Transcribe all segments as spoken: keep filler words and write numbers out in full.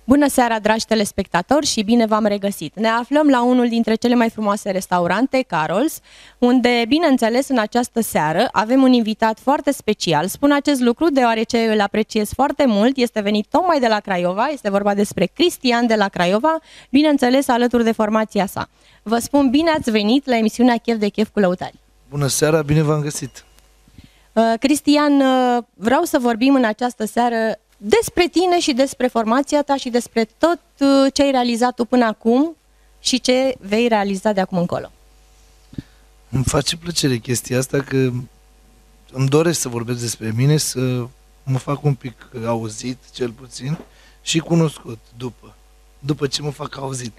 Bună seara, dragi telespectatori, și bine v-am regăsit! Ne aflăm la unul dintre cele mai frumoase restaurante, Carol's, unde, bineînțeles, în această seară avem un invitat foarte special. Spun acest lucru deoarece îl apreciez foarte mult, este venit tocmai de la Craiova, este vorba despre Cristian de la Craiova, bineînțeles alături de formația sa. Vă spun bine ați venit la emisiunea Chef de Chef cu Lăutari. Bună seara, bine v-am găsit! Uh, Cristian, uh, vreau să vorbim în această seară despre tine și despre formația ta și despre tot ce ai realizat tu până acum și ce vei realiza de acum încolo. Îmi face plăcere chestia asta, că îmi doresc să vorbesc despre mine, să mă fac un pic auzit, cel puțin, și cunoscut după, după ce mă fac auzit.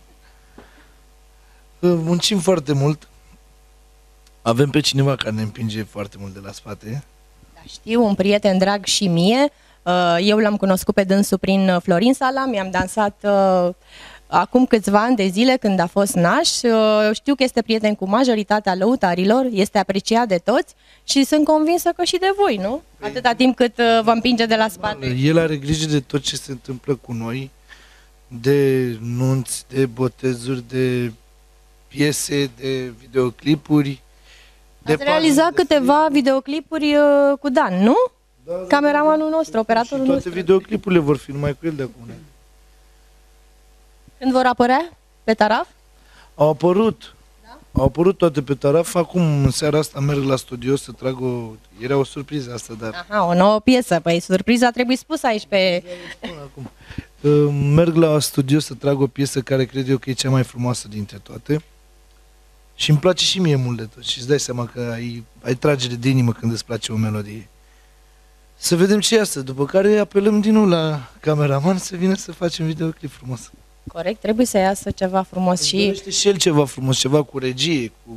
Muncim foarte mult, avem pe cineva care ne împinge foarte mult de la spate. Da, știu, un prieten drag și mie. Eu l-am cunoscut pe dânsul prin Florin Sala, mi-am dansat uh, acum câțiva ani de zile când a fost naș. Uh, știu că este prieten cu majoritatea lăutarilor, este apreciat de toți și sunt convinsă că și de voi, nu? Atâta timp cât uh, vă împinge de la spate. El are grijă de tot ce se întâmplă cu noi, de nunți, de botezuri, de piese, de videoclipuri. Ați realizat câteva videoclipuri uh, cu Dan, nu? Da, da, cameramanul nostru, operatorul și toate nostru. videoclipurile vor fi numai cu el de acum. Când vor apărea? Pe Taraf? Au apărut. Da? Au apărut toate pe Taraf. Acum, în seara asta, merg la studio să trag o... Era o surpriză asta, dar... Aha, o nouă piesă. Păi surpriza trebuie spusă aici pe... Acum. Merg la studio să trag o piesă care cred eu că e cea mai frumoasă dintre toate. Și îmi place și mie mult de tot. Și îți dai seama că ai, ai tragere de inimă când îți place o melodie. Să vedem ce iasă, după care apelăm din nou la cameraman să vină să facem videoclip frumos. Corect, trebuie să iasă ceva frumos. Îmi și... dorește și el ceva frumos, ceva cu regie, cu...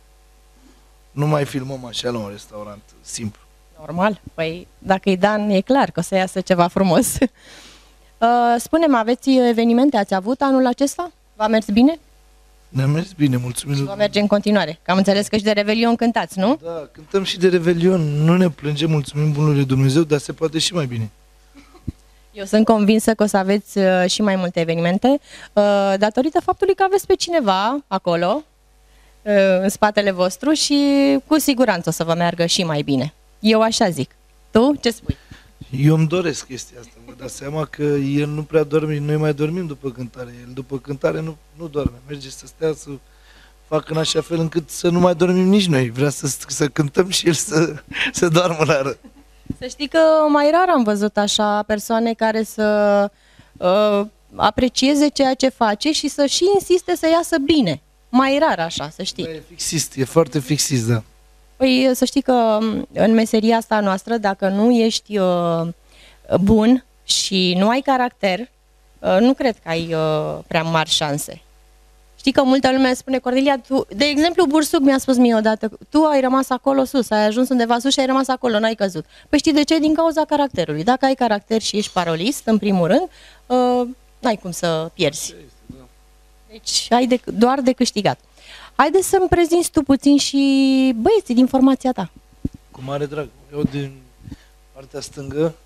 Nu mai filmăm așa la un restaurant simplu. Normal, păi dacă e Dan, e clar că o să iasă ceva frumos. Spune-mi, aveți evenimente, ați avut anul acesta? V-a mers bine? Ne-a mers bine, mulțumim. Și va merge în continuare, că am înțeles că și de Revelion cântați, nu? Da, cântăm și de Revelion, nu ne plângem, mulțumim bunului Dumnezeu, dar se poate și mai bine. Eu sunt convinsă că o să aveți uh, și mai multe evenimente, uh, datorită faptului că aveți pe cineva acolo, uh, în spatele vostru, și cu siguranță o să vă meargă și mai bine. Eu așa zic. Tu ce spui? Eu îmi doresc chestia asta, vă dați seama că el nu prea dorme, noi mai dormim după cântare, el după cântare nu, nu doarme, merge să stea, să facă în așa fel încât să nu mai dormim nici noi, vrea să, să cântăm și el să, să doarmă la rând. Să știi că mai rar am văzut așa persoane care să uh, aprecieze ceea ce face și să și insiste să iasă bine. Mai rar așa, să știi. Da, e fixist, e foarte fixist, da. Păi să știi că în meseria asta noastră, dacă nu ești uh, bun și nu ai caracter, uh, nu cred că ai uh, prea mari șanse. Știi că multă lume spune, Cordelia, tu, de exemplu, Bursuc mi-a spus mie odată, tu ai rămas acolo sus, ai ajuns undeva sus și ai rămas acolo, n-ai căzut. Păi știi de ce? Din cauza caracterului. Dacă ai caracter și ești parolist, în primul rând, uh, n-ai cum să pierzi. Deci ai de, doar de câștigat. Haideți să-mi prezinți tu puțin și băieții din formația ta. Cu mare drag. Eu din partea stângă,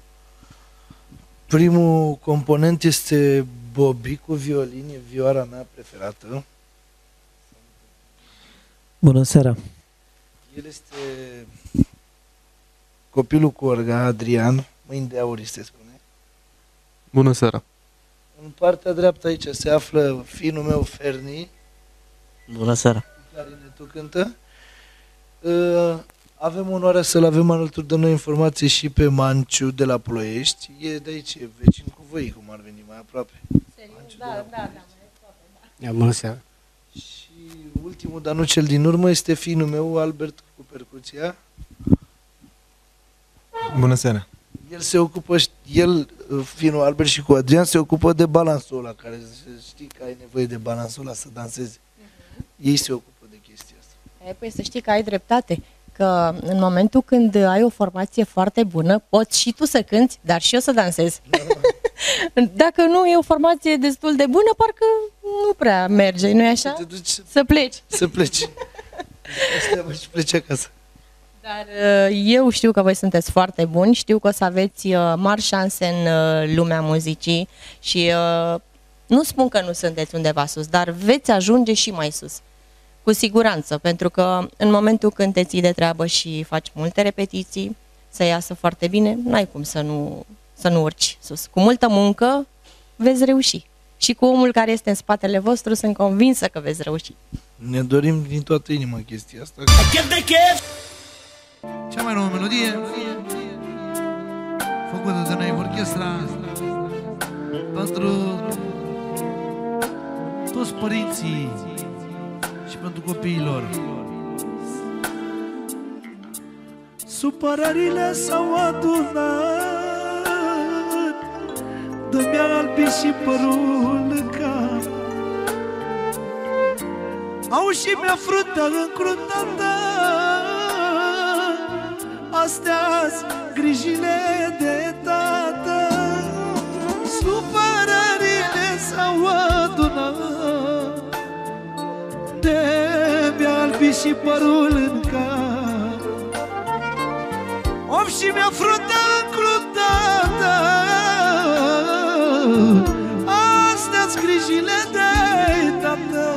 primul component este Bobby cu violin, e vioara mea preferată. Bună seara! El este copilul cu orga, Adrian, mâini de aur se spune. Bună seara! În partea dreaptă aici se află finul meu, Ferni. Bună seara! Clarinetul cântă. Avem onoarea să-l avem alături de noi informații și pe Manciu de la Ploiești. E de aici, e vecin cu voi, cum ar veni mai aproape. Serios? Da, da, da. Da. Bună seara! Și ultimul, dar nu cel din urmă, este finul meu, Albert, cu percuția. Bună seara! El se ocupă, el, finul Albert și cu Adrian, se ocupă de balansul ăla, care știi că ai nevoie de balansul ăla să dansezi. Uh-huh. Ei se ocupă de chestia asta. E, păi să știi că ai dreptate, că în momentul când ai o formație foarte bună, poți și tu să cânti, dar și eu să dansez. Da. Dacă nu e o formație destul de bună, parcă nu prea merge, nu-i așa? Să te duci să pleci. Să pleci. Asta și pleci acasă. Dar eu știu că voi sunteți foarte buni, știu că o să aveți mari șanse în lumea muzicii și nu spun că nu sunteți undeva sus, dar veți ajunge și mai sus. Cu siguranță, pentru că în momentul când te ții de treabă și faci multe repetiții, să iasă foarte bine, n-ai cum să nu, să nu urci sus. Cu multă muncă veți reuși. Și cu omul care este în spatele vostru sunt convinsă că veți reuși. Ne dorim din toată inima chestia asta. Cea mai nouă melodie făcută de noi orchestra pentru toți părinții și pentru copiilor. Supărările s-au adunat, dă-mi albi și părul în cap, au și mi-a fruntea încruntată, astea-s grijile de tată. Supărările s-au adunat, de-mi albi și părul în cap, om și mi-a fruntea încruntată, astea-s grijile de tată.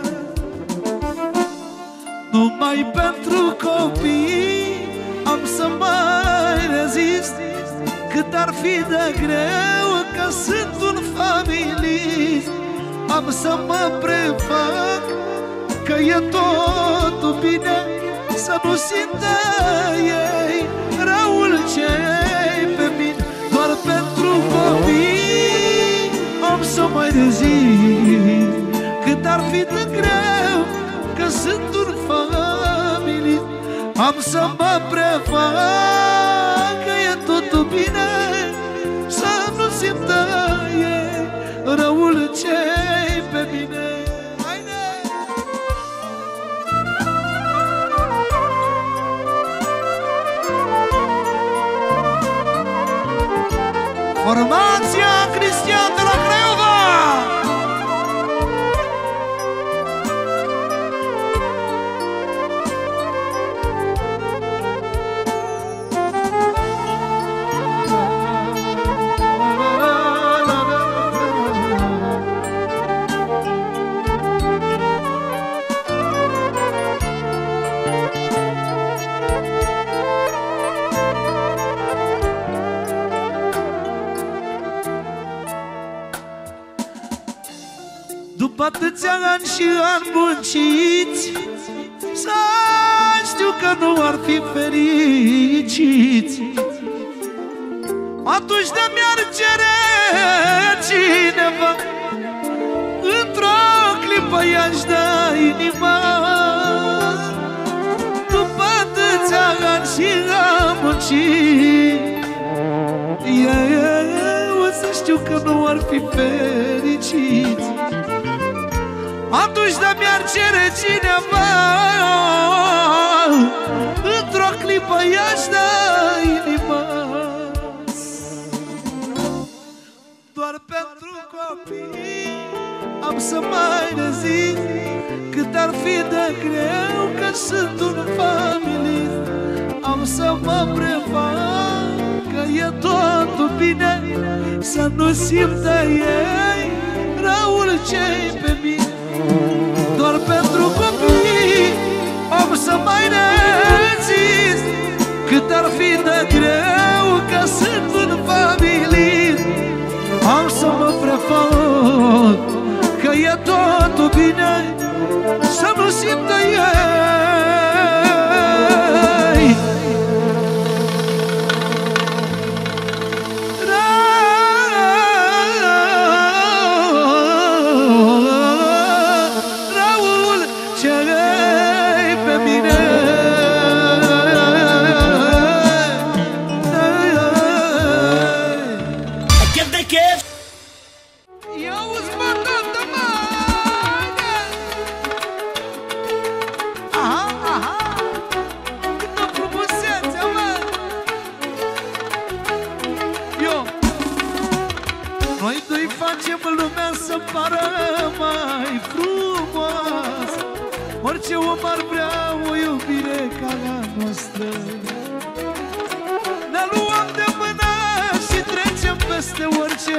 Numai pentru copii am să mai rezist, cât ar fi de greu, că sunt un familist. Am să mă prefac că e totul bine, să nu simtă ei răul ce-i pe mine. Doar pentru copii am să mai rezist, cât ar fi de greu, că sunt un familist. Am să mă prefac că e totul bine, să nu simtă ei răul ce-i pe mine. Formația Cristian de la Craiova! După atâția ani și ani munciți, să știu că nu ar fi fericiți. Atunci de mi-ar cere cineva, într-o clipă i-aș da inima. După atâția ani și ani munciți, eu să știu că nu ar fi fericiți. Atunci de mi-ar cere cineva, într-o clipă i-aș da inima. Doar pentru copii am să mai rezist, cât ar fi de greu, că sunt un familist. Am să mă prefac că e totul bine, să nu simtă ei răul ce-i pe mine. Doar pentru copii am să mai rezist, cât ar fi de greu, că sunt un familist. Am să mă prefac că e totul bine, să nu simtă ei orice om ar vrea o iubire ca la noastră. Ne luăm de mână și trecem peste orice.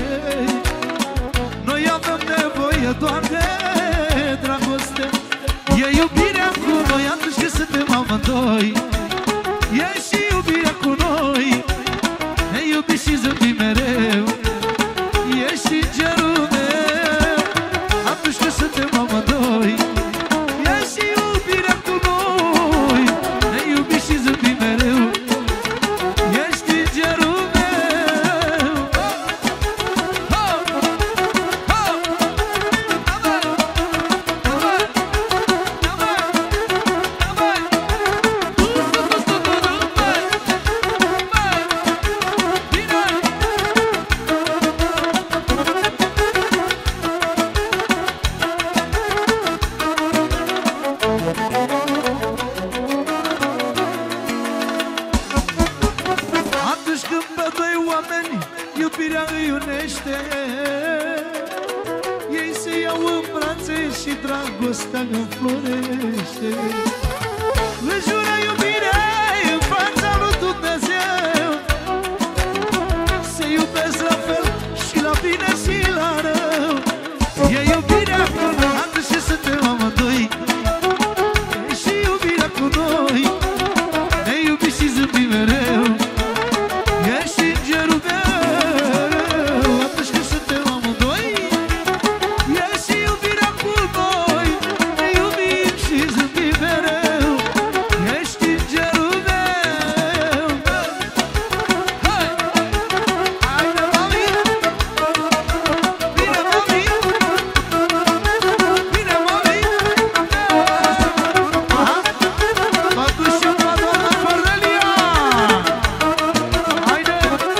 Noi avem nevoie doar de dragoste. E iubirea cu noi atunci când suntem amândoi. E și iubirea cu noi. Ne iubim și zâmbim mereu. E și gerul meu atunci când suntem amândoi. E și iubirea cu noi. Ne iubim și zâmbim mereu. Ești gerul meu. Ho! Ho! Atunci când pe doi oameni iubirea îi unește, ei se iau în brațe și dragostea înflorește. Îți jură iubirea în fața lui Dumnezeu. Se iubesc la fel și la bine și la rău. E iubirea cu noi atunci când suntem amândoi. E și iubirea cu noi. Ne iubim și zâmbim mereu. Ești gerul meu atunci când suntem amândoi. Ești iubirea cu noi. Ne iubim și zâmbim mereu. Ești gerul meu. Hai! Haide, mami! Bine, mami! Bine, mami! Aha! Mătușă, mă, doamna Cornelia! Haide!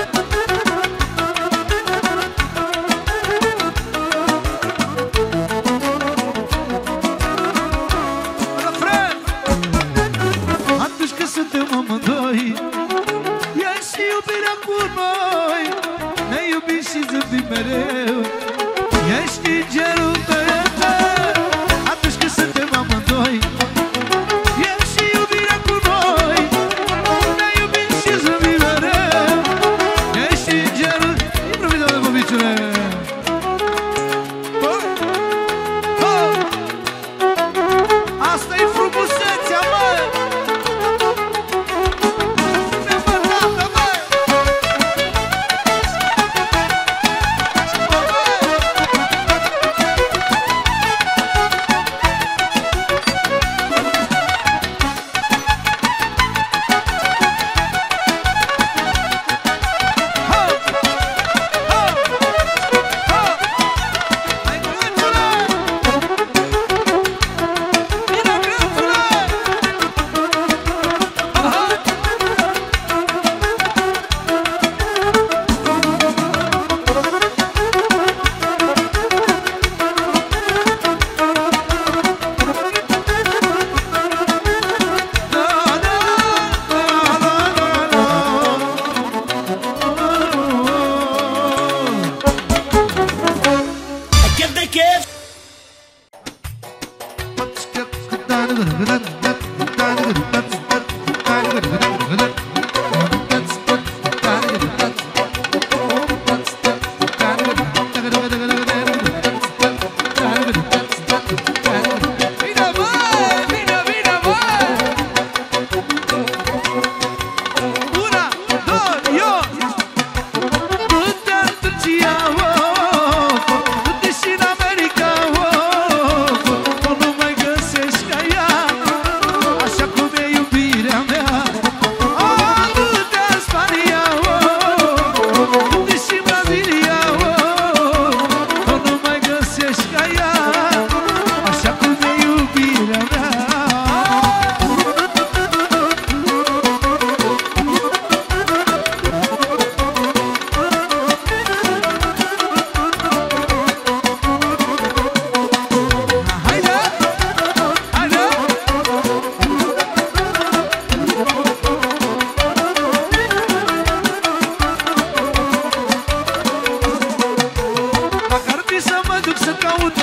Refren! Atunci când suntem amândoi, e și iubirea cu noi. Ne iubim și zâmbim mereu. Ești gerul meu atunci când suntem amândoi. E și iubirea cu noi. Ne iubim și zâmbim mereu. Ești gerul. Improvizează, bobiciule. Oh! Oh! Asta-i frumusețea, mă! Ne mătată, mă!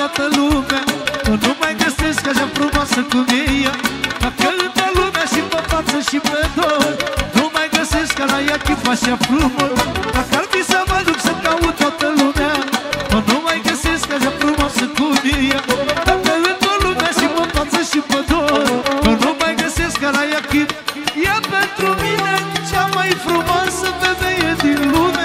Nu mai găsesc așa frumoasă cum e ea. Dacă întă lumea și pe față și pe dor. Nu mai găsesc ca la ea chip așa frumos. Dacă ar fi să mă duc să caut toată lumea, nu mai găsesc așa frumoasă cum e ea. Dacă în o lumea și pe față și pe dor, nu mai găsesc ca la ea chip. Ea pentru mine cea mai frumoasă femeie din lume.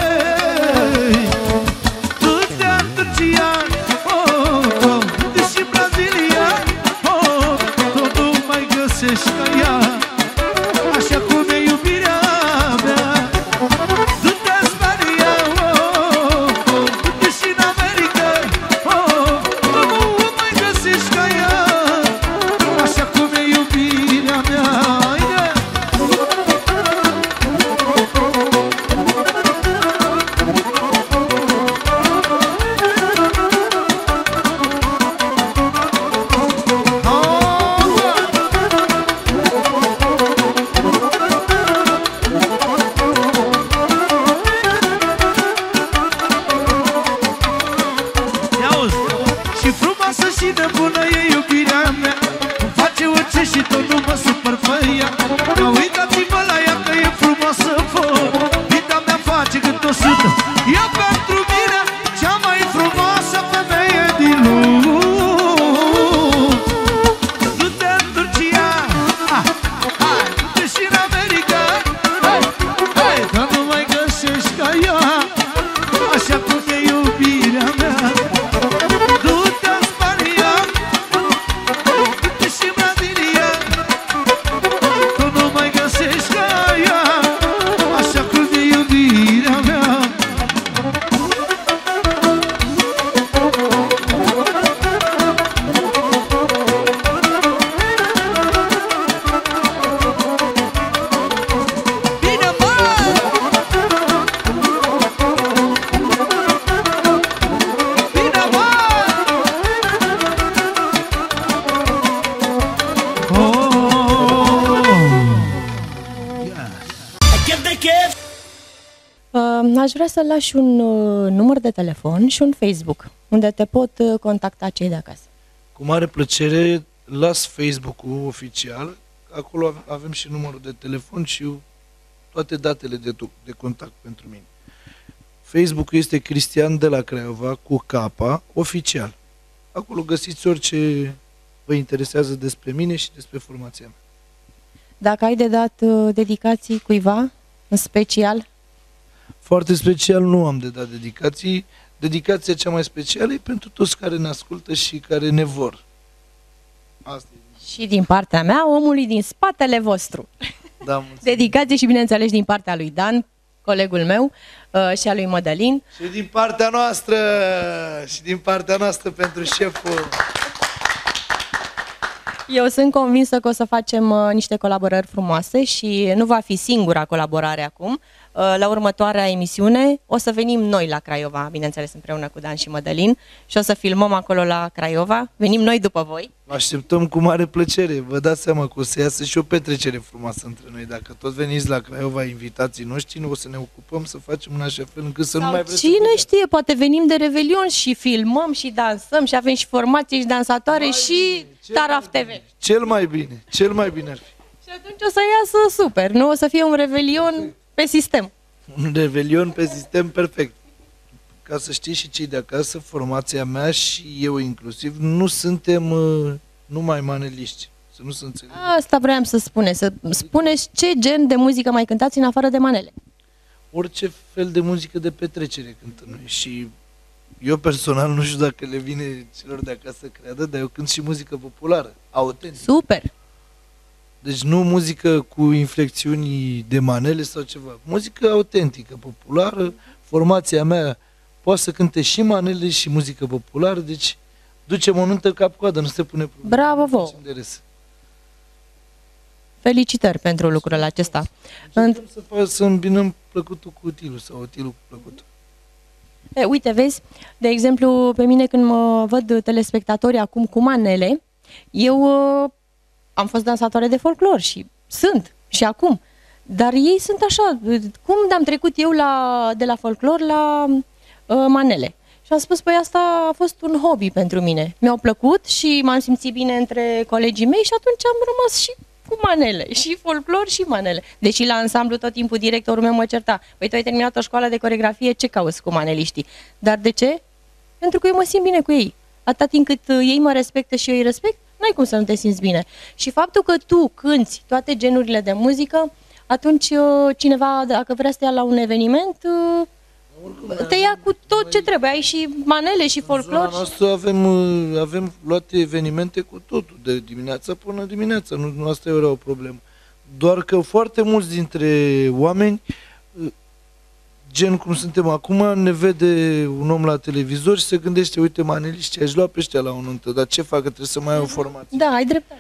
Du-te-a în Turcia, oh, oh, du-te și Brazilia, oh, tot nu mai găsești ca ea, așa cum e iubirea mea. Du-te în Spania, oh, oh, du-te și în America, oh, tot nu mai găsești ca ea, așa cum e iubirea mea. Aș vrea să lași un uh, număr de telefon și un Facebook, unde te pot uh, contacta cei de acasă. Cu mare plăcere las Facebook-ul oficial, acolo avem și numărul de telefon și toate datele de, de contact pentru mine. Facebook-ul este Cristian de la Craiova cu K, oficial. Acolo găsiți orice vă interesează despre mine și despre formația mea. Dacă ai de dat uh, dedicații cuiva, în special? Foarte special nu am de dat dedicații. Dedicația cea mai specială e pentru toți care ne ascultă și care ne vor. Asta e. Și din partea mea, omului din spatele vostru. Da, mulțumim. Dedicație și bineînțeles din partea lui Dan, colegul meu, uh, și a lui Mădălin. Și din partea noastră, și din partea noastră pentru șeful. Eu sunt convinsă că o să facem uh, niște colaborări frumoase și nu va fi singura colaborare acum. Uh, la următoarea emisiune o să venim noi la Craiova, bineînțeles împreună cu Dan și Mădălin, și o să filmăm acolo la Craiova. Venim noi după voi. Vă așteptăm cu mare plăcere. Vă dați seama că o să iasă și o petrecere frumoasă între noi. Dacă tot veniți la Craiova, invitații noștri, o să ne ocupăm să facem în așa fel încât să Sau nu mai vreți cine să știe, poate venim de Revelion și filmăm și dansăm și avem și formație și dansatoare mai și Taraf T V. Cel mai bine, cel mai bine ar fi. Și atunci o să iasă super, nu? O să fie un Revelion pe sistem. Un Revelion pe sistem perfect. Ca să știți și cei de acasă, formația mea și eu inclusiv, nu suntem uh, numai maneliști. Să nu se înțelegă. Asta vreau să spuneți, să spuneți ce gen de muzică mai cântați în afară de manele. Orice fel de muzică de petrecere cântăm noi. Și eu personal nu știu dacă le vine celor de acasă să creadă, dar eu cânt și muzică populară, autentică. Super! Deci nu muzică cu inflexiuni de manele sau ceva. Muzică autentică, populară. Formația mea poate să cânte și manele și muzică populară, deci ducem o nuntă cap-coadă, nu se pune problemă. Bravo vouă! Felicitări pentru lucrul acesta. Încercăm să, fac, să îmbinăm plăcutul cu utilul sau utilul cu plăcutul. E, uite, vezi, de exemplu, pe mine când mă văd telespectatorii acum cu manele, eu uh, am fost dansatoare de folclor și sunt și acum, dar ei sunt așa, cum am trecut eu la, de la folclor la uh, manele. Și am spus, păi asta a fost un hobby pentru mine. Mi-au plăcut și m-am simțit bine între colegii mei și atunci am rămas și cu cu manele, și folclor și manele. Deși la ansamblu tot timpul directorul meu mă certa. Păi tu ai terminat o școală de coreografie, ce cauți cu maneliștii? Dar de ce? Pentru că eu mă simt bine cu ei. Atâta timp cât ei mă respectă și eu îi respect, n-ai cum să nu te simți bine. Și faptul că tu cânti toate genurile de muzică, atunci cineva, dacă vrea să te ia la un eveniment, te ia cu tot ce trebuie. Ai și manele și folclor. În zona noastră avem, avem luate evenimente cu totul, de dimineața până dimineața. Nu, nu asta era o problemă. Doar că foarte mulți dintre oameni, gen cum suntem acum, ne vede un om la televizor și se gândește, uite, maneliști, aș lua pe ăștia la o nuntă, dar ce fac, că trebuie să mai ai o formație? Da, ai dreptate.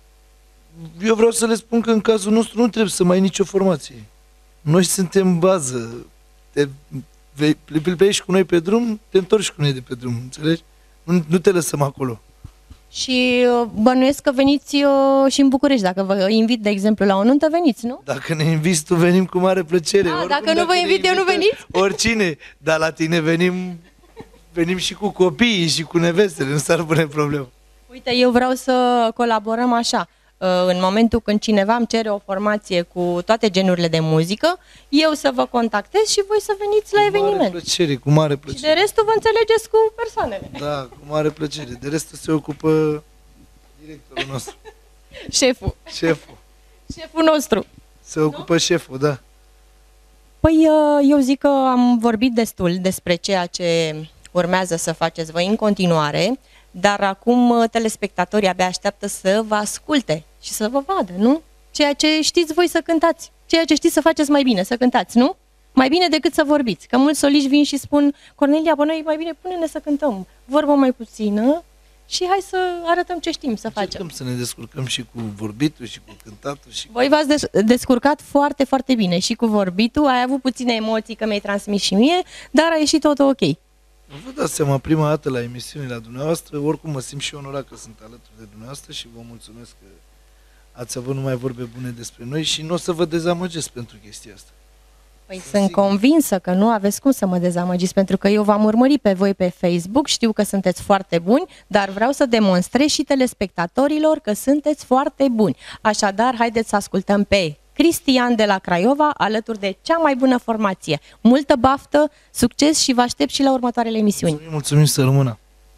Eu vreau să le spun că în cazul nostru nu trebuie să mai ai nicio formație. Noi suntem bază. Te pleci cu noi pe drum, te întorci cu noi de pe drum, înțelegi? Nu, nu te lăsăm acolo. Și bănuiesc că veniți și în București. Dacă vă invit, de exemplu, la o nuntă, veniți, nu? Dacă ne inviți tu, venim cu mare plăcere. A, dacă nu vă invit, eu nu veniți? Oricine, dar la tine venim, venim și cu copiii și cu nevestele, nu s-ar pune problemă. Uite, eu vreau să colaborăm așa. În momentul când cineva îmi cere o formație cu toate genurile de muzică, eu să vă contactez și voi să veniți la eveniment. Cu mare plăcere, cu mare plăcere. Și de restul vă înțelegeți cu persoanele. Da, cu mare plăcere. De restul se ocupă directorul nostru. Șeful. Șeful. Șeful nostru. Se ocupă nu? Șeful, da. Păi eu zic că am vorbit destul despre ceea ce urmează să faceți voi în continuare, dar acum telespectatorii abia așteaptă să vă asculte și să vă vadă, nu? Ceea ce știți voi să cântați, ceea ce știți să faceți mai bine, să cântați, nu? Mai bine decât să vorbiți. Că mulți soliști vin și spun, Cornelia, bă, noi mai bine pune-ne să cântăm, vorbă mai puțină și hai să arătăm ce știm să facem. Încercăm să ne descurcăm și cu vorbitul și cu cântatul. Și... Voi v-ați des descurcat foarte, foarte bine și cu vorbitul, ai avut puține emoții că mi-ai transmis și mie, dar a ieșit totul ok. Vă dați seama, prima dată la emisiune la dumneavoastră, oricum mă simt și onorat că sunt alături de dumneavoastră și vă mulțumesc că ați avut numai vorbe bune despre noi și nu o să vă dezamăgesc pentru chestia asta. Păi sunt sigur. Convinsă că nu aveți cum să mă dezamăgiți, pentru că eu v-am urmărit pe voi pe Facebook, știu că sunteți foarte buni, dar vreau să demonstrez și telespectatorilor că sunteți foarte buni. Așadar, haideți să ascultăm pe Cristian de la Craiova, alături de cea mai bună formație. Multă baftă, succes și vă aștept și la următoarele emisiuni. Mulțumim, mulțumim, să rămână!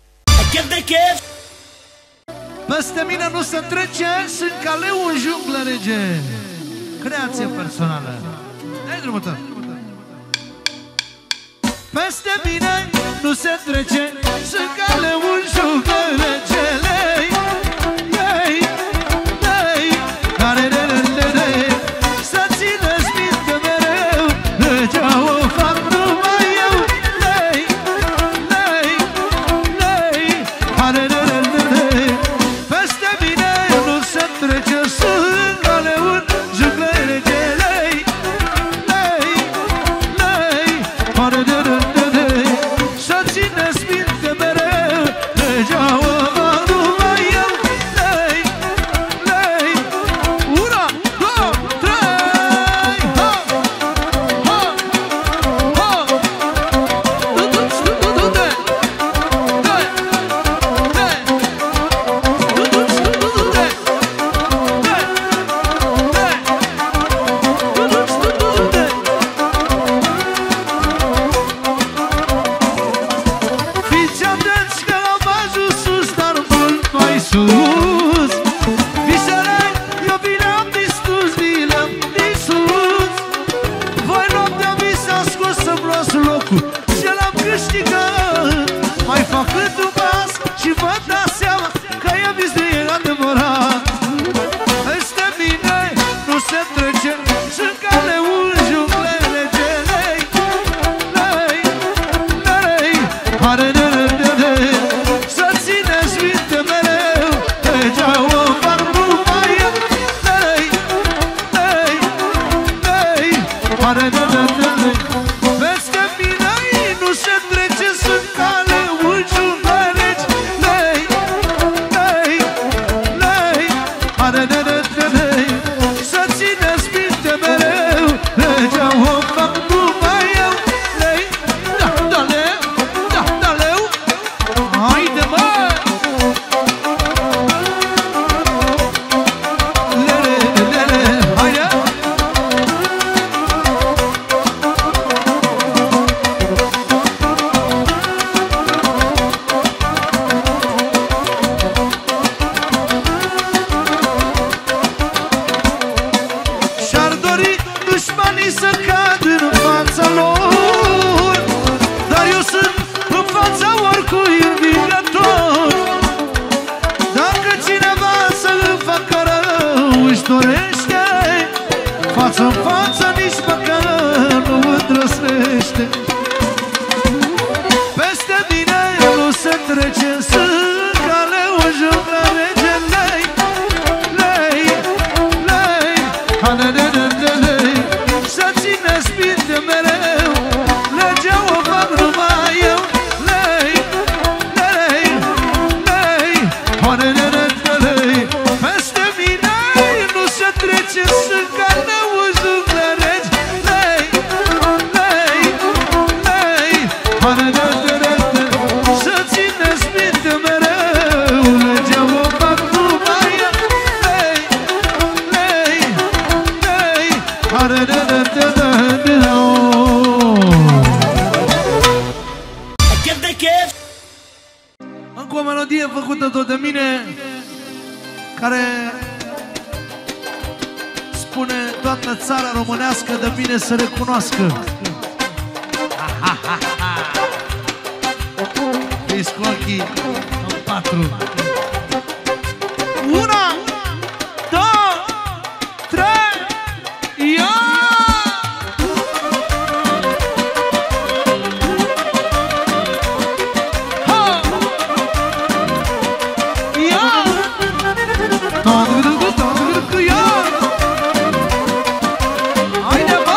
Peste mine nu se trece, sunt ca leu în junglă, rege. Creație personală. Dai drumul tău. Peste mine nu se trece, sunt ca leu în junglă, rege. Lei, lei, lei, care de să țineți minte mereu, legea o fac numai eu. Lei, lei, lei, care de peste mine nu se trece, sunt ca leu în junglă, rege. Lei, lei, lei, care de să țineți minte mereu, legea o fac numai eu. Lei, lei, una, două, trei, ha, ha, ha, du-du-ți, du-du-te, te, te, du-du-ți, du-du-te, te, te, du-du-ți, du-du-te. Fiți atenți că am ajuns sus, dar mult mai sus. Visele, eu vi le-am distrus, vi le-am distrus. Voi noaptea vi s-a scos să-mi luați locul și l-am câștigat. Mai fac cât un pas și vă dați seama că e vis de el adevărat. Peste mine nu se trece, sunt ca leu în junglă, rege. Lei, lei, lei, are de să țineți minte mereu, legea își dorește, față-n față nici măcar nu îndrăsnește. Peste mine nu se trece, sunt ca leușul la rege. Lei, lei, lei, ha-ne-ne-ne-ne-lei, să țineți minte mereu, legea o fac numai eu. Lei, lei, lei, ha-ne-ne-ne-ne-lei, peste mine nu se trece, sunt ca leușul la rege. Lei, lei, lei, ha-ne-ne-ne-ne-lei, să țineți minte mereu, legea o fac numai eu. Lei, lei, lei, ha-ne-ne-ne-ne-lei. Încă o melodie făcută tot de mine, care spune toată țara românească de mine să recunoască. Fiți cu ochii în patru. Una, două, trei, ia! Ha! Ia! Da-da-da-da-da-da-da, ia! Haide, bă!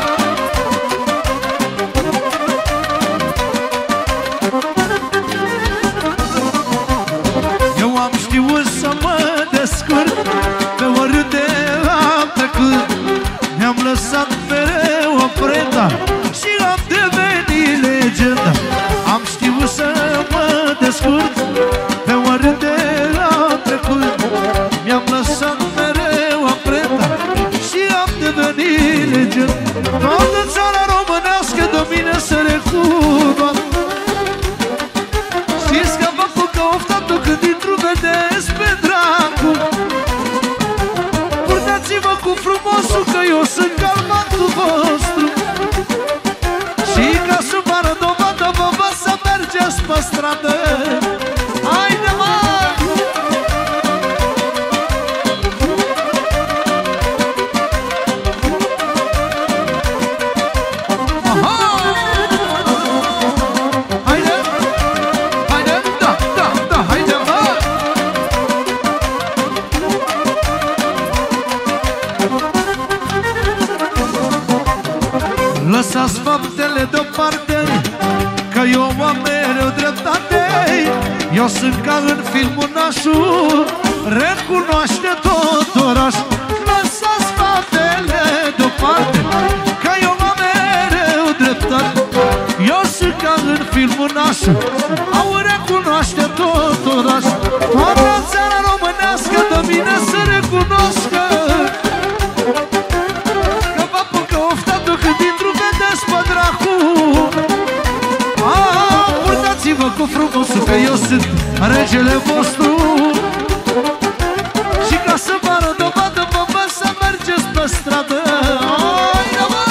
Eu am știut să mă descurc pe oriunde am trecut. Mi-am lăsat mereu amprenta și am devenit legendă. Am știut să mă descurc pe oriunde am trecut. Mi-am lăsat mereu amprenta și am devenit legendă. Toată țara românească de mine să recunoască. Știți că vă făcă oftatul când intru, vedeți pe dracu. Purtați-vă cu frumosul că eu sunt calmatul vostru. Și ca să vă arăt dovadă, vă văd să mergeți pe stradă. Haide, mă! Haide! Haide! Da, da, da, haide, mă! Lăsați faptele deoparte, că eu am mereu dreptate. Eu sunt ca în filmul Nașu, recunoaște tot orașul. Lăsați faptele deoparte, că eu am mereu dreptate. Eu sunt ca în filmul Nașu, au recunoaște tot orașul. Toată țara românească de mine să recunoască. Că vă apucă oftatul când intru, vedeți pe dracu. Ah, purtați-vă cu frumosul că eu sunt regele vostru. Și ca să vă arăt dovadă, vă văd să mergeți pe stradă. Haide, mă!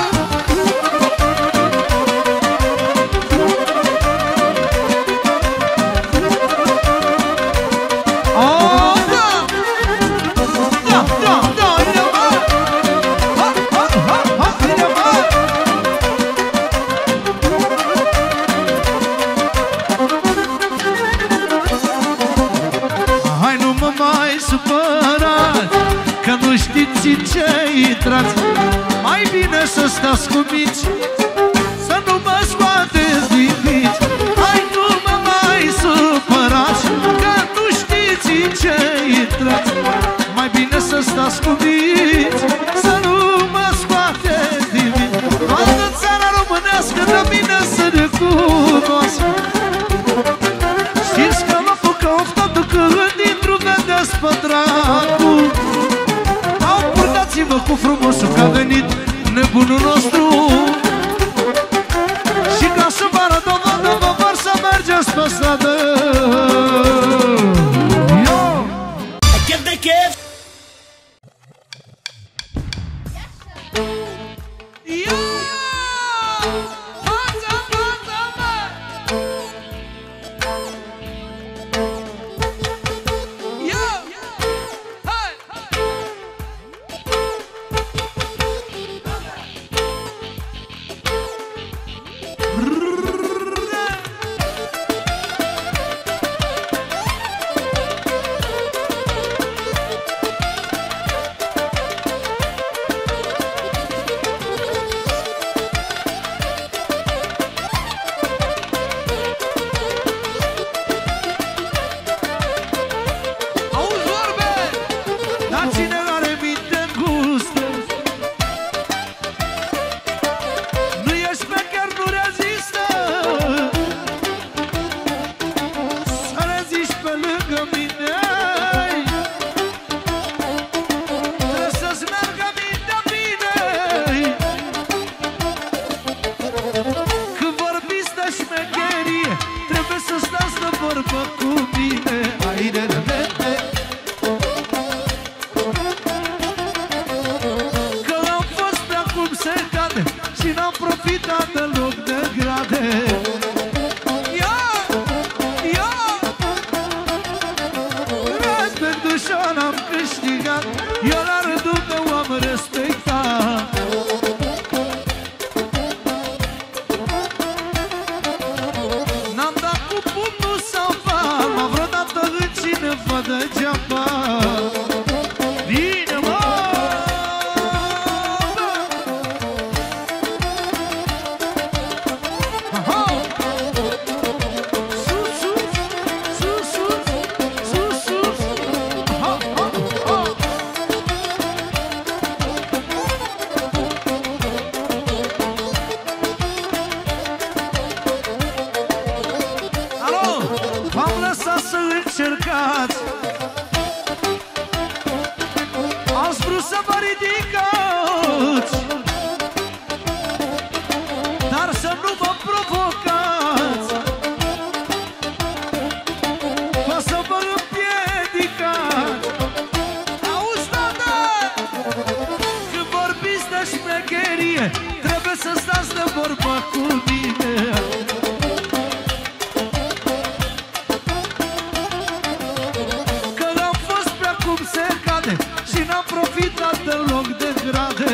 Oh, da! Da, da, da, haide, mă! Ha, ha, ha, ha, haide, mă! Hai, nu mă mai supărați, că nu știți în ce intrați. Mai bine să stați cu mici, să nu mă scoateți din mici. Hai, nu mă mai supărați, că nu știți în ce intrați. Mai bine să stați cu mici, să nu mă scoateți din mici. Toată țara românească de mine să recunoască. Știți că mă apucă oftatul când intru, vedeți pe dracu. Au, purtați-vă cu frumosul că a venit nebunul nostru. Și ca să vă arăt dovadă, vă vor să mergeți pe stradă. Chef de chef! n-am câștigat, eu la rândul meu am respectat. N-am dat cu pumnul sau palma vreodată în cineva degeaba. Bine, mă! Încercați, ați vrut să vă ridicați, dar să nu vă provocați, o să vă împiedicați. Auzi, tată, când vorbiți de șmecherie, trebuie să stați de vorbă cu mine. Și n-am profitat deloc de grade.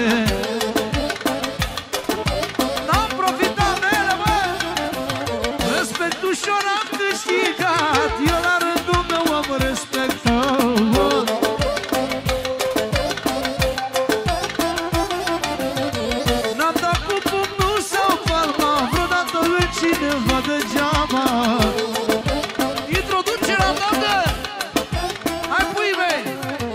N-am profitat de ele, mă! Respect ușor am câștigat, eu la rândul meu am respectat. N-am dat cu pumnul sau palma vreodată în cineva degeaba. Introduce la dată! Hai pui, băi!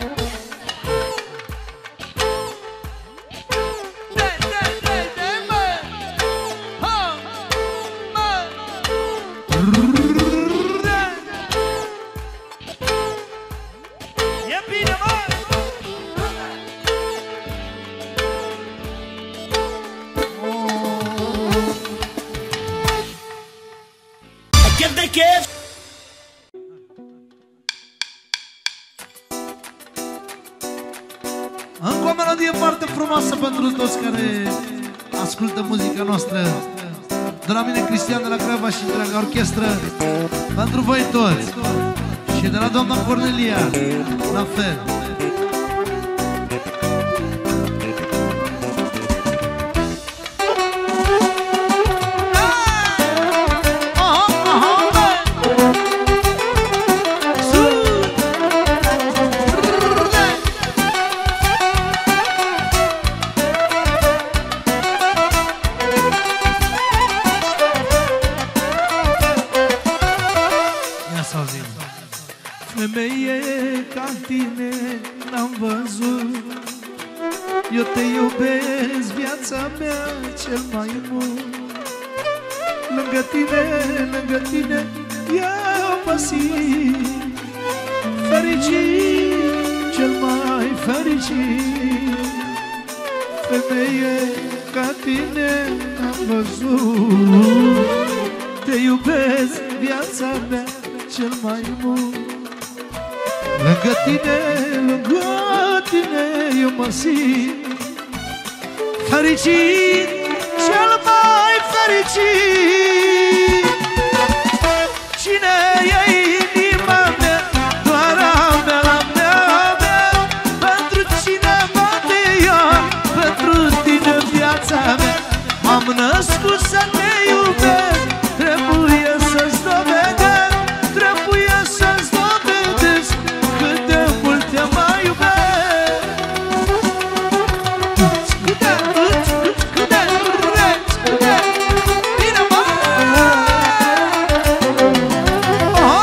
Încă o melodie foarte frumoasă pentru toți care ascultă muzica noastră. De la mine, Cristian de la Craiova și întreaga orchestră. Pentru voi toți. Și de la doamna Cornelia, la fel. Femeie ca tine n-am văzut, eu te iubesc, viața mea cel mai mult. Lângă tine, lângă tine, eu mă simt fericit, cel mai fericit. Femeie ca tine n-am văzut, te iubesc, viața mea cel mai mult. Lângă tine, lângă tine, eu mă simt fericit, cel mai fericit. Cine e inima mea, doar a mea, a mea, a mea. Pentru cine mă ia, pentru tine viața mea. M-am născut să te iubesc, trebuie să-ți dovedesc, trebuie să-ți dovedesc cât de mult te mai iubesc. Cât de, cât de, cât de, bine, mă!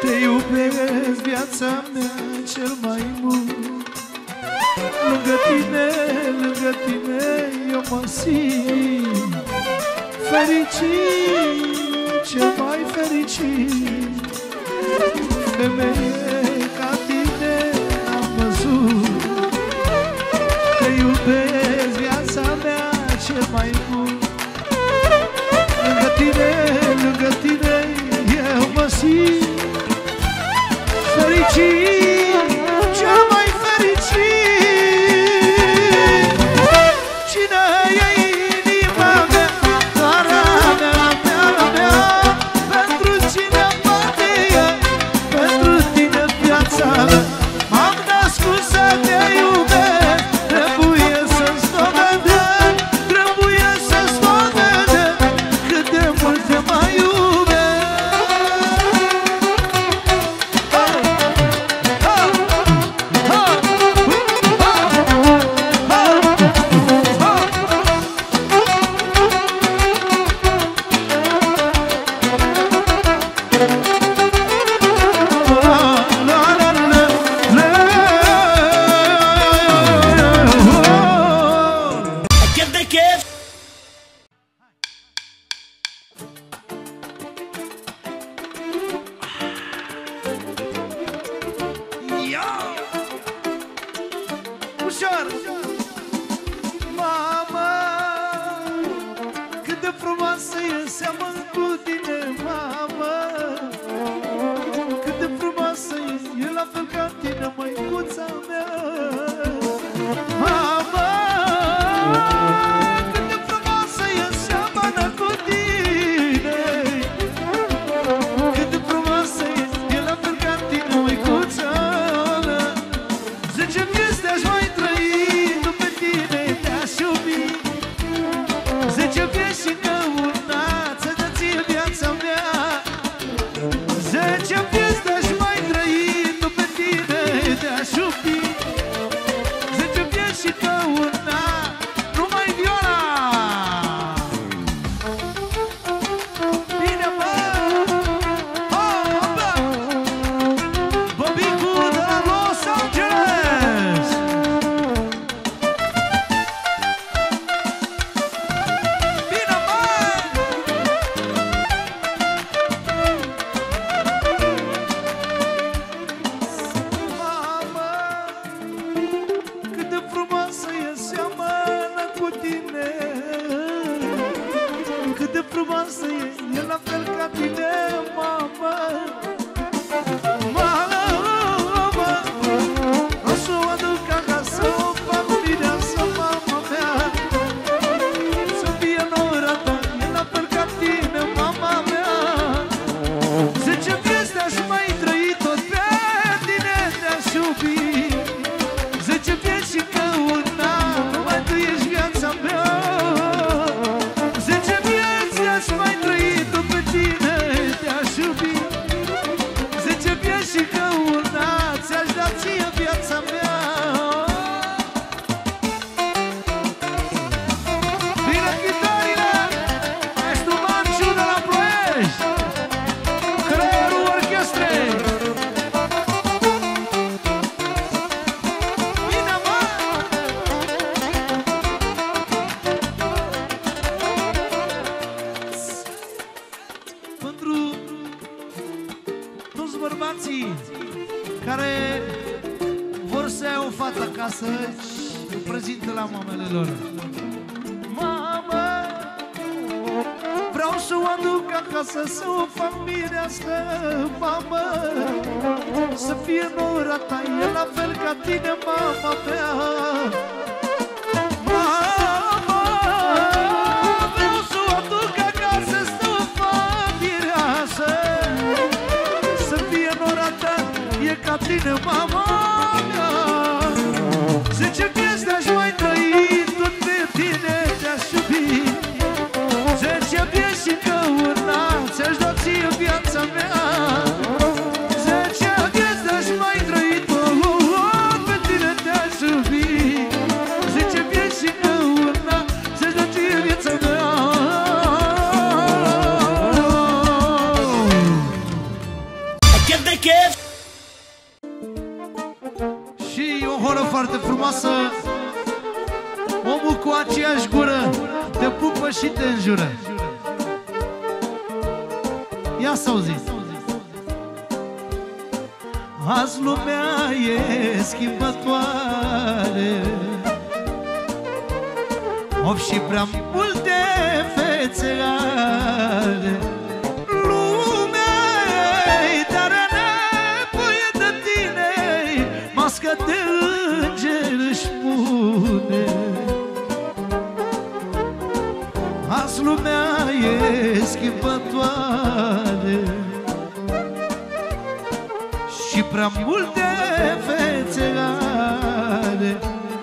Te iubesc, viața mea, cel mai mult. Lângă tine, lângă tine eu mă simt fericit, cel mai fericit. Femeie ca tine am văzut. Te iubesc, viața mea, cel mai mult. Lângă tine, lângă tine eu mă simt fericit, cel mai fericit. Cine e inima mea, doar a mea, mea, mea? Pentru cine bate ea, pentru tine viața mea. M-am născut să te iubesc, trebuie să-ți dovedesc, trebuie să-ți dovedesc cât de mult te mai iubesc. Ușor! Mama, cât de frumoasă e, seamăn cu tine, mama. Cât de frumoasă e, e la fel ca tine, măicuța mea. Mama, cât de frumoasă e, seamănă cu tine. Cât de frumoasă e, e la fel ca tine, măicuța mea. Zece vieți te-aș mai trăi, după tine te-aș iubi. Zece vieți și încă una, ți-aș da ție viața mea. Zece vieți te-aș mai trăi, după tine te-aș iubi. Zece vieți și încă una, numai viola. Bine, bă! Oh, bă! Bobicu de la Los Angeles! Bine, bă! Mama, cât de frumoasă e, seamănă cu tine. Cât de frumoasă e, e la fel ca tine, mama. Mama, o să o aduc acasă, o fac mireasă, mama mea. Să fie nora ta, e la fel ca tine, mama mea. Zece vieți te-aș mai trăi, tot pe tine te-aș iubi. Zece vieți și încă una, numai tu ești viața mea. Zece vieți te-aș mai trăi, tot pe tine te-aș iubi. Zece vieți și încă una, ți-aș da ție viața mea. Bine, chitarile! Ești un Manciu de la Ploiești, creierul orchestrei. Bine, mă! Pentru toți bărbații care vor să ia o fată acasă și o prezintă la mamele lor. Mamă, vreau să o aduc acasă, să o fac mireasă, mamă. Să fie nora ta, e la fel ca tine, mama mea. Mama, vreau să o aduc acasă, să o fac mireasă. Să fie nora ta, e ca tine, mama mea. Zece vieți te-aș mai trăi, tot pe tine te-aș iubi. Zece vieți și încă una, ți-aș da ție viața mea. Zece vieți te-aș mai trăi, tot pe tine te-aș iubi. Zece vieți și încă una, ți-aș da ție viața mea. I get the chef. Și o horă foarte frumoasă. Omul cu aceeași gură te pupă și te înjură. Ia să auziți. Azi lumea e schimbătoare, of și prea multe fețe are. Lumea e tare nevoie de tine, mască de înger își pune. Azi lumea e schimbătoare și prea multe fețe are.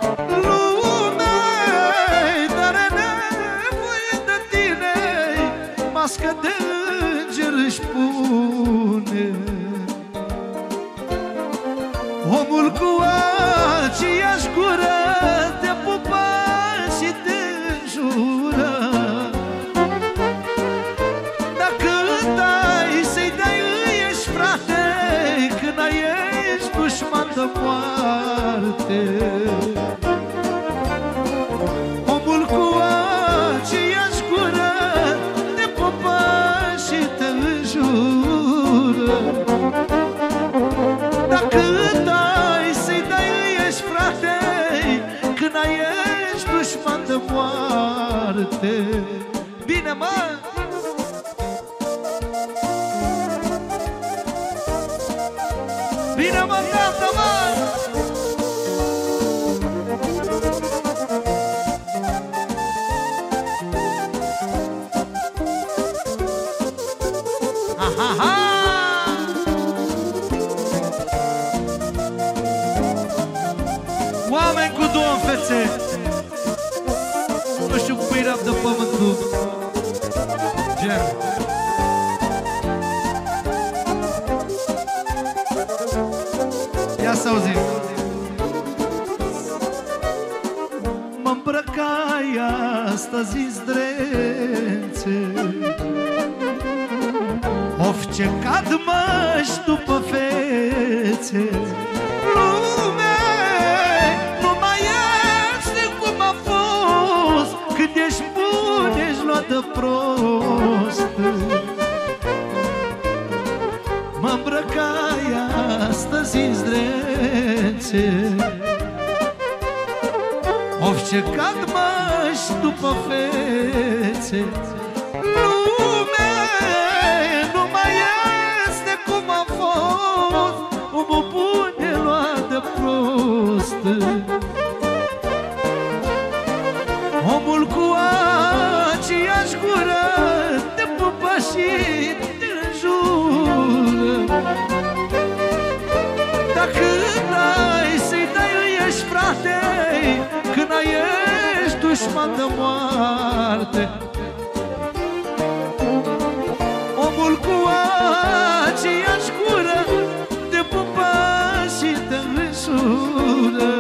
Lumea-i tare nevoie de tine, mască de înger își pune. Omul cu aceeași gură te pupă și te înjură. Dacă dai să-i dai, îi ești frate, când ai ești dușman de moarte. Omul cu aceeași gură te pupă și te înjură. Dacă dai să-i dai, îi ești frate, când ai ești dușman de moarte. Bine, mă! Bine, mă, gata, mă! Ha, ha, ha! Oameni cu două fețe, nu știu cum îi rap de pământul. Gen. Ia să auzim. Mă îmbrăcai astăzi zdrențe, of ce cad măști după fețe. Lumea nu mai este cum a fost, când ești bun, ești luat de prost. Mă îmbrăcai astăzi în zdrențe, of ce cad măști după fețe. Lumea nu mai este cum a fost, omul bun e luat de prost. Omul cu aceeași gură te pupă și te înjură. Dacă n-ai să-i dai, îi ești frate, când ai ești dușman de moarte. Omul cu aceeași gură te pupă și te înjură.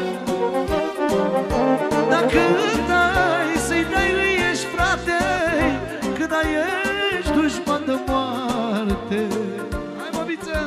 Dacă n-ai să-i dai, îi ești frate, când ai ești dușman de moarte. Hai, mămiță!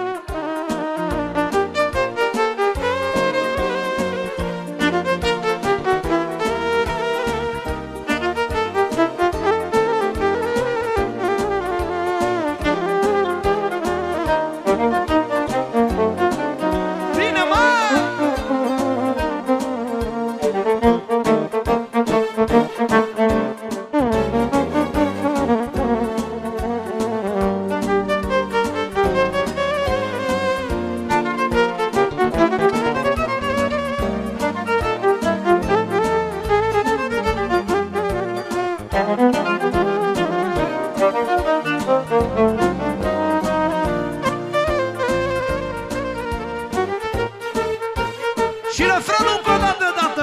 Și refrenul încă o dată, dată.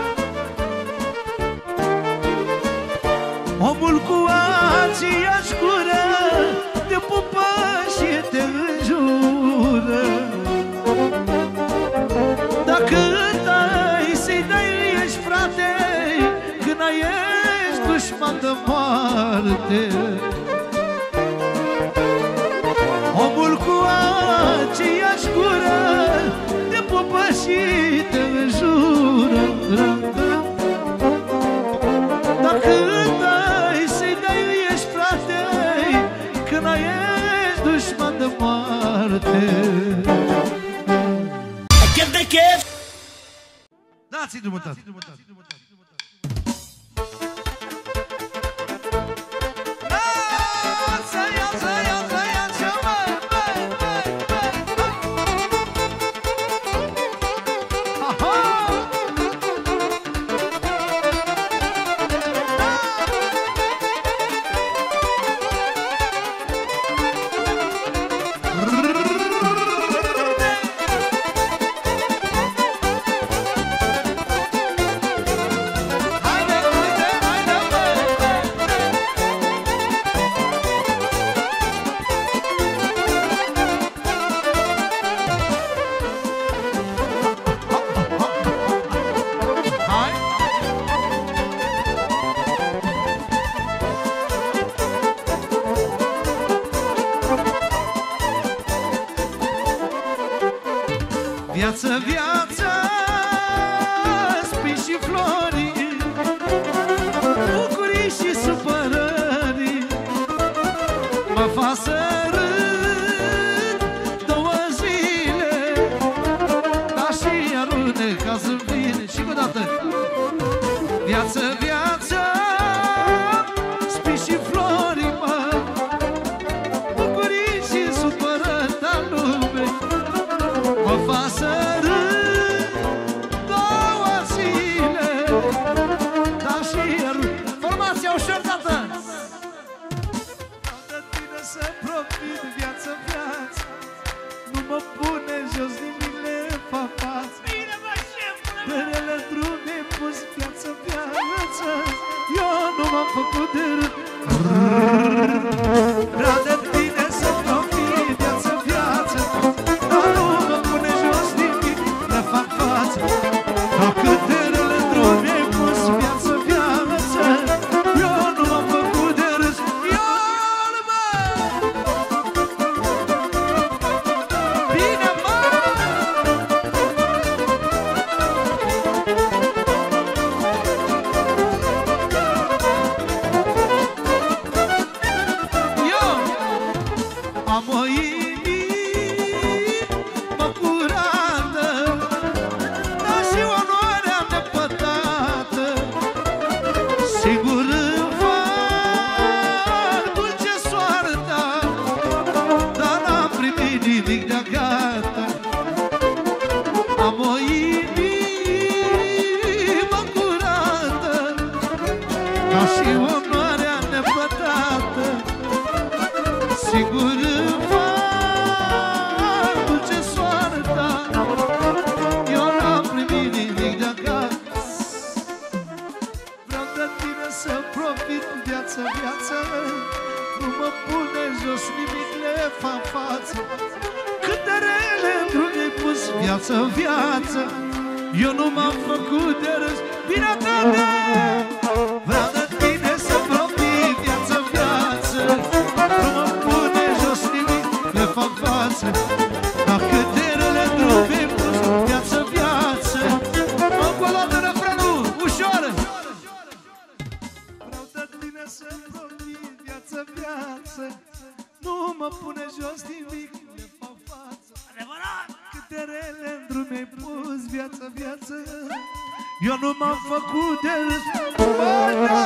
Omul cu aceeași gură te pupă și te înjură. Dacă dai să-i dai, ești frate, când ai ești dușman de moarte. Omul cu aceeași gură de pupă și te înjură. Dacă dai să-i dai, ești frate, când ai ești dușman de moarte. Chef de chef! Dați-i drumul, tati! Viață, viață, spini și flori, bucurii și supărări, mă fac să râd două zile, dar și arunde ca să vine. Și o dată. Viață, viață, spini și flori, mă, bucurii și supărări, dar lume mă fac să râd două zile, dar și râd. Formația ușor, tată! De tine să profit, viață, viață, nu mă pune jos, nimic ne fac față. De rele drume pus, viață, viață, eu nu m-am făcut de râd. Vreau de tine să profit, viață, viață, dar nu mă pune jos, nimic ne fac față. Dar câte rele drume pus, viață, viață, eu nu m-am făcut de râs. Iar, mă! Bine, mă! Eu am o inimă curată, dar și onoarea nepătată. Sigur îmi fac dulce soarta, dar n-am primit nimic de-a gata. Am o inimă curată, dar și onoarea nepătată. Sigur îmi fac dulce soarta, eu n-am primit nimic de acasă. Vreau de tine să profit, viață, viață, nu mă pune jos, nimic le fac față. Câte rele în drum mi-ai pus, viață, viață, eu nu m-am făcut de râs. Bine, tăte! Vreau de tine să profit, viață, viață, nu mă pune jos, nimic le fac față. Dar câte rele în drum mi-ai pus, viață, viață, încă o dată refrenul, ușoară! Vreau de tine să profit, viață, viață, nu mă pune jos, nimic le fac față. Adevărat! Câte rele în drum mi-ai pus, viață, viață, eu nu m-am făcut de râs. Bă, da!